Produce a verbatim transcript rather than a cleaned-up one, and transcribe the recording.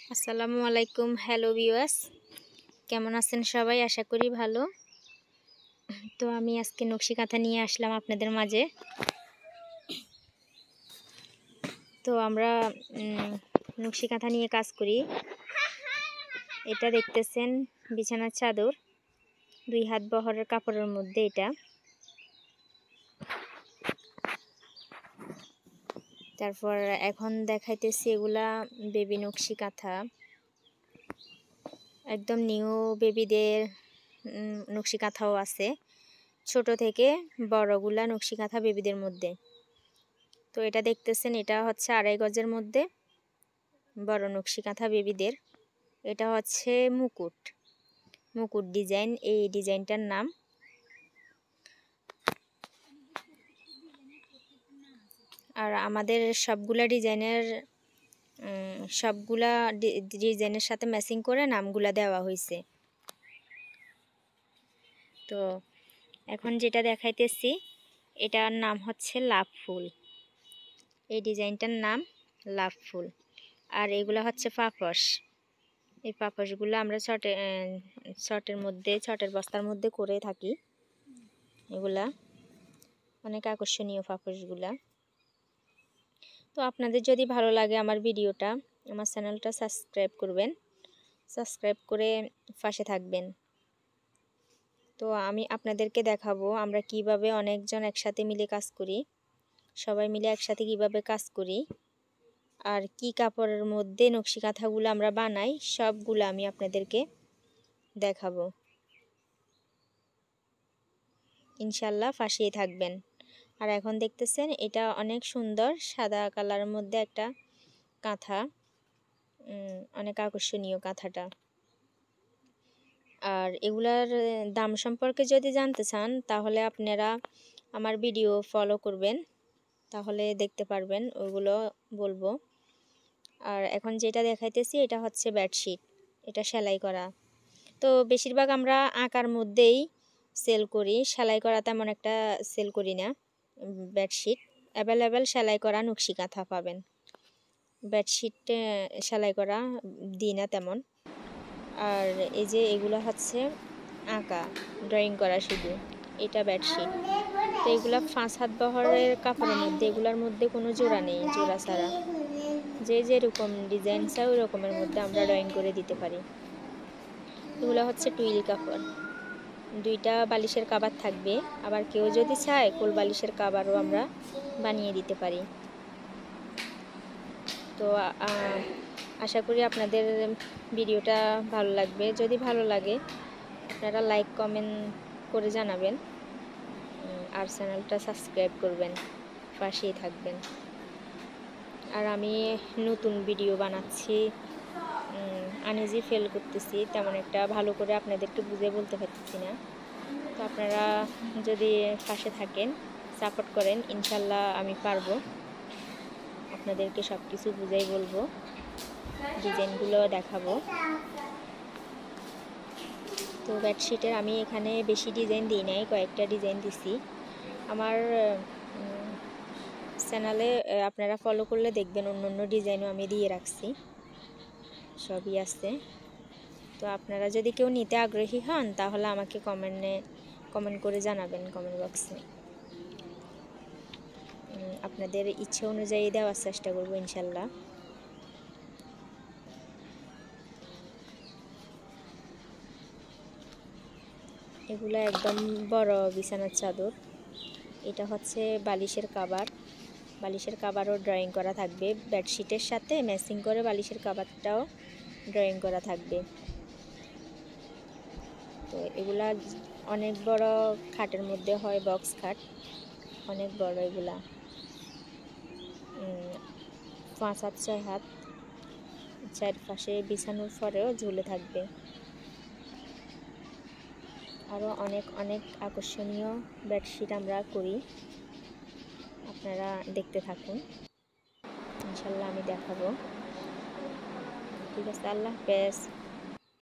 আসসালামু আলাইকুম। Hello viewers, কেমন আছেন সবাই? আশা করি ভালো। তো আমি আজকে নকশি কাঁথা নিয়ে আসলাম আপনাদের মাঝে। তো আমরা নকশি কাঁথা নিয়ে কাজ করি। এটা দেখতেছেন বিছানার চাদর, দুই হাত বহরের কাপড়ের মধ্যে এটা। তারপর এখন দেখাইতেছি এগুলা বেবি নকশি কাঁথা, একদম নিউ বেবিদের নকশি কাঁথাও আছে, ছোট থেকে বড়গুলা নকশি কাঁথা বেবিদের মধ্যে। তো এটা দেখতেছেন, এটা হচ্ছে আড়াই গজের মধ্যে বড় নকশি কাঁথা বেবিদের। এটা হচ্ছে মুকুট মুকুট ডিজাইন, এই ডিজাইনটার নাম। আর আমাদের সবগুলা ডিজাইনের সবগুলা ডিজাইনের সাথে ম্যাচিং করে নামগুলা দেওয়া হয়েছে। তো এখন যেটা দেখাইতেছি এটার নাম হচ্ছে লাভ ফুল, এই ডিজাইনটার নাম লাভ ফুল। আর এগুলা হচ্ছে পাপস। এই পাপসগুলো আমরা ছটে ছটের মধ্যে ছটের বস্তার মধ্যে করে থাকি। এগুলা অনেক আকর্ষণীয় পাপসগুলা। তো আপনাদের যদি ভালো লাগে আমার ভিডিওটা, আমার চ্যানেলটা সাবস্ক্রাইব করবেন, সাবস্ক্রাইব করে পাশে থাকবেন। তো আমি আপনাদেরকে দেখাবো আমরা কিভাবে অনেকজন একসাথে মিলে কাজ করি, সবাই মিলে একসাথে কিভাবে কাজ করি, আর কি কাপড়ের মধ্যে নকশি কাঁথাগুলো আমরা বানাই, সবগুলো আমি আপনাদেরকে দেখাবো। ইনশাল্লাহ পাশেই থাকবেন। আর এখন দেখতেছেন এটা অনেক সুন্দর সাদা কালারের মধ্যে একটা কাঁথা, অনেক আকর্ষণীয় কাঁথাটা। আর এগুলার দাম সম্পর্কে যদি জানতে চান তাহলে আপনারা আমার ভিডিও ফলো করবেন, তাহলে দেখতে পারবেন, ওইগুলো বলবো। আর এখন যেটা দেখাইতেছি এটা হচ্ছে বেডশিট, এটা সেলাই করা। তো বেশিরভাগ আমরা আঁকার মধ্যেই সেল করি, সেলাই করা তেমন একটা সেল করি না। বেডশিট অ্যাভেলেবেল সেলাই করা নকশি কাঁথা পাবেন, বেডশিট সেলাই করা দিই না তেমন। আর এই যে এগুলো হচ্ছে আঁকা, ড্রয়িং করা শুধু, এটা বেডশিট। তো এগুলো পাঁচ হাত বহরের কাপড়ের মধ্যে, এগুলোর মধ্যে কোনো জোড়া নেই, জোড়া ছাড়া যে যেরকম ডিজাইন চাই ওই রকমের মধ্যে আমরা ড্রয়িং করে দিতে পারি। এগুলো হচ্ছে টুইল কাপড়, দুইটা বালিশের কাভার থাকবে, আবার কেউ যদি চায় কোল বালিশের কাভারও আমরা বানিয়ে দিতে পারি। তো আশা করি আপনাদের ভিডিওটা ভালো লাগবে। যদি ভালো লাগে আপনারা লাইক কমেন্ট করে জানাবেন, আর চ্যানেলটা সাবস্ক্রাইব করবেন, পাশেই থাকবেন। আর আমি নতুন ভিডিও বানাচ্ছি, আনইজি ফিল করতেছি, তেমন একটা ভালো করে আপনাদেরকে বুঝে বলতে পারতেছি না। তো আপনারা যদি পাশে থাকেন, সাপোর্ট করেন, ইনশাল্লাহ আমি পারবো, আপনাদেরকে সব কিছু বুঝাই বলবো, ডিজাইনগুলো দেখাবো। তো বেডশিটের আমি এখানে বেশি ডিজাইন দিই নাই, কয়েকটা ডিজাইন দিছি। আমার চ্যানেলে আপনারা ফলো করলে দেখবেন অন্য অন্য ডিজাইনও আমি দিয়ে রাখছি, সবই আছে। তো আপনারা যদি কেউ নিতে আগ্রহী হন তাহলে আমাকে কমেন্টে কমেন্ট করে জানাবেন, কমেন্ট বক্সে। আপনাদের ইচ্ছে অনুযায়ী দেওয়ার চেষ্টা করবো ইনশাল্লাহ। এগুলো একদম বড় বিছানার চাদর। এটা হচ্ছে বালিশের কাভার, বালিশের কাভারও ড্রয়িং করা থাকবে, বেডশিটের সাথে ম্যাচিং করে বালিশের কাভারটাও ড্রয়িং করা থাকবে। তো এগুলা অনেক বড় খাটের মধ্যে হয়, বক্স খাট, অনেক বড়। এগুলা পাঁচ হাত ছয় হাত চারপাশে বিছানোর পরেও ঝুলে থাকবে। আরও অনেক অনেক আকর্ষণীয় বেডশিট আমরা করি, আপনারা দেখতে থাকুন, ইনশাল্লাহ আমি দেখাবো। ঠিক আছে, আল্লাহ হাফেজ।